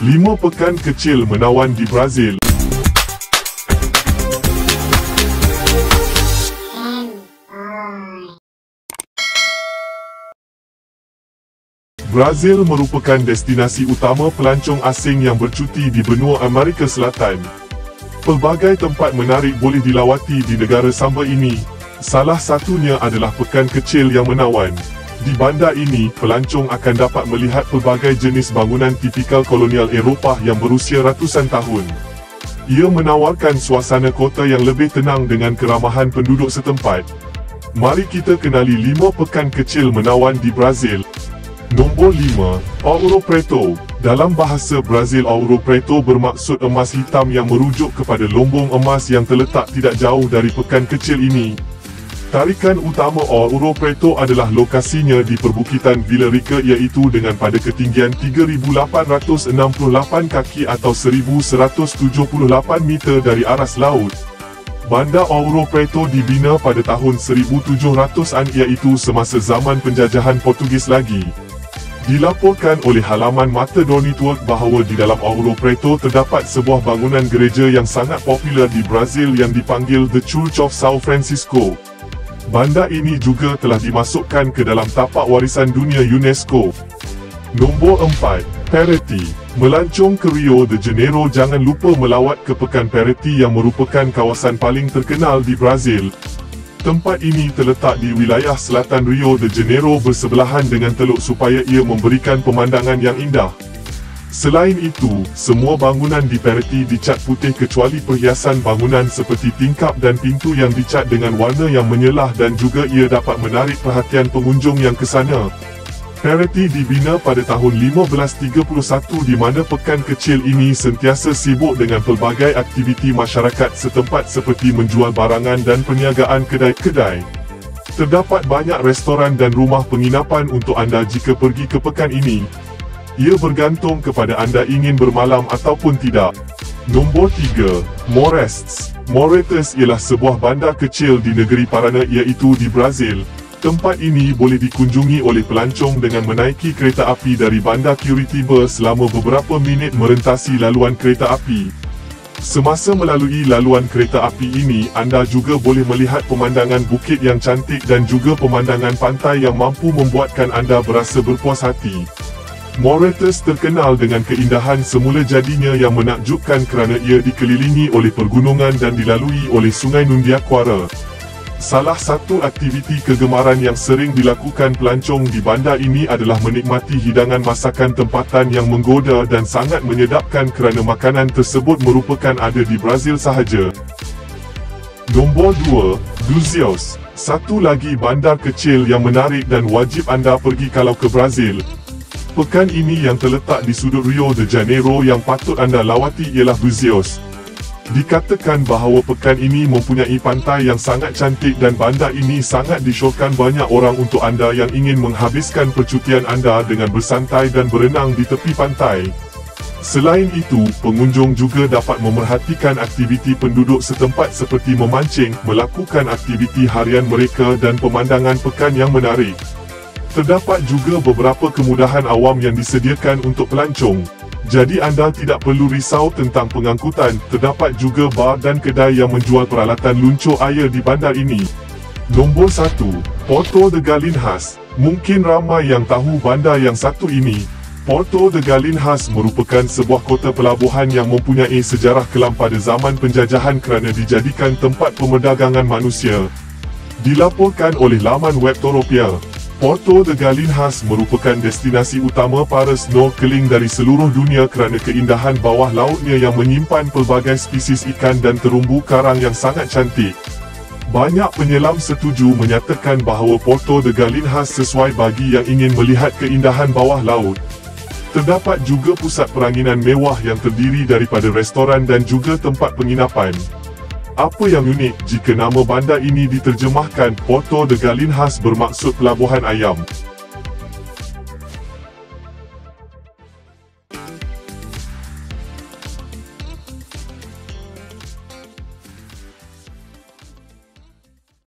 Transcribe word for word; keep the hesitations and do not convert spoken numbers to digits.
lima pekan kecil menawan di Brazil. Brazil merupakan destinasi utama pelancong asing yang bercuti di benua Amerika Selatan. Pelbagai tempat menarik boleh dilawati di negara Samba ini. Salah satunya adalah pekan kecil yang menawan. Di bandar ini, pelancong akan dapat melihat pelbagai jenis bangunan tipikal kolonial Eropah yang berusia ratusan tahun. Ia menawarkan suasana kota yang lebih tenang dengan keramahan penduduk setempat. Mari kita kenali lima pekan kecil menawan di Brazil. Nombor lima. Ouro Preto. Dalam bahasa Brazil, Ouro Preto bermaksud emas hitam yang merujuk kepada lombong emas yang terletak tidak jauh dari pekan kecil ini. Tarikan utama Ouro Preto adalah lokasinya di perbukitan Vila Rica, iaitu dengan pada ketinggian tiga ribu lapan ratus enam puluh lapan kaki atau seribu seratus tujuh puluh lapan meter dari aras laut. Bandar Ouro Preto dibina pada tahun seribu tujuh ratusan, iaitu semasa zaman penjajahan Portugis lagi. Dilaporkan oleh halaman Matador Network bahawa di dalam Ouro Preto terdapat sebuah bangunan gereja yang sangat popular di Brazil yang dipanggil The Church of São Francisco. Bandar ini juga telah dimasukkan ke dalam tapak warisan dunia UNESCO. Nombor empat. Paraty. Melancong ke Rio de Janeiro, jangan lupa melawat ke Pekan Paraty yang merupakan kawasan paling terkenal di Brazil. Tempat ini terletak di wilayah selatan Rio de Janeiro bersebelahan dengan teluk supaya ia memberikan pemandangan yang indah. Selain itu, semua bangunan di Paraty dicat putih kecuali perhiasan bangunan seperti tingkap dan pintu yang dicat dengan warna yang menyelah, dan juga ia dapat menarik perhatian pengunjung yang ke sana. Paraty dibina pada tahun lima belas tiga puluh satu di mana pekan kecil ini sentiasa sibuk dengan pelbagai aktiviti masyarakat setempat seperti menjual barangan dan perniagaan kedai-kedai. Terdapat banyak restoran dan rumah penginapan untuk anda jika pergi ke pekan ini. Ia bergantung kepada anda ingin bermalam ataupun tidak. Nombor tiga. Morestes. Moretes ialah sebuah bandar kecil di negeri Paraná, iaitu di Brazil. Tempat ini boleh dikunjungi oleh pelancong dengan menaiki kereta api dari bandar Curitiba selama beberapa minit merentasi laluan kereta api. Semasa melalui laluan kereta api ini, anda juga boleh melihat pemandangan bukit yang cantik dan juga pemandangan pantai yang mampu membuatkan anda berasa berpuas hati. Moretes terkenal dengan keindahan semula jadinya yang menakjubkan kerana ia dikelilingi oleh pergunungan dan dilalui oleh Sungai Nundiaquara. Salah satu aktiviti kegemaran yang sering dilakukan pelancong di bandar ini adalah menikmati hidangan masakan tempatan yang menggoda dan sangat menyedapkan kerana makanan tersebut merupakan ada di Brazil sahaja. Nombor dua. Búzios. Satu lagi bandar kecil yang menarik dan wajib anda pergi kalau ke Brazil. Pekan ini yang terletak di sudut Rio de Janeiro yang patut anda lawati ialah Búzios. Dikatakan bahawa pekan ini mempunyai pantai yang sangat cantik dan bandar ini sangat disyorkan banyak orang untuk anda yang ingin menghabiskan percutian anda dengan bersantai dan berenang di tepi pantai. Selain itu, pengunjung juga dapat memerhatikan aktiviti penduduk setempat seperti memancing, melakukan aktiviti harian mereka dan pemandangan pekan yang menarik. Terdapat juga beberapa kemudahan awam yang disediakan untuk pelancong. Jadi anda tidak perlu risau tentang pengangkutan. Terdapat juga bar dan kedai yang menjual peralatan luncur air di bandar ini. Nombor satu. Porto de Galinhas. Mungkin ramai yang tahu bandar yang satu ini. Porto de Galinhas merupakan sebuah kota pelabuhan yang mempunyai sejarah kelam pada zaman penjajahan kerana dijadikan tempat pemerdagangan manusia. Dilaporkan oleh laman web Toropia, Porto de Galinhas merupakan destinasi utama para snorkeling dari seluruh dunia kerana keindahan bawah lautnya yang menyimpan pelbagai spesies ikan dan terumbu karang yang sangat cantik. Banyak penyelam setuju menyatakan bahawa Porto de Galinhas sesuai bagi yang ingin melihat keindahan bawah laut. Terdapat juga pusat peranginan mewah yang terdiri daripada restoran dan juga tempat penginapan. Apa yang unik, jika nama bandar ini diterjemahkan, Porto de Galinhas bermaksud pelabuhan ayam.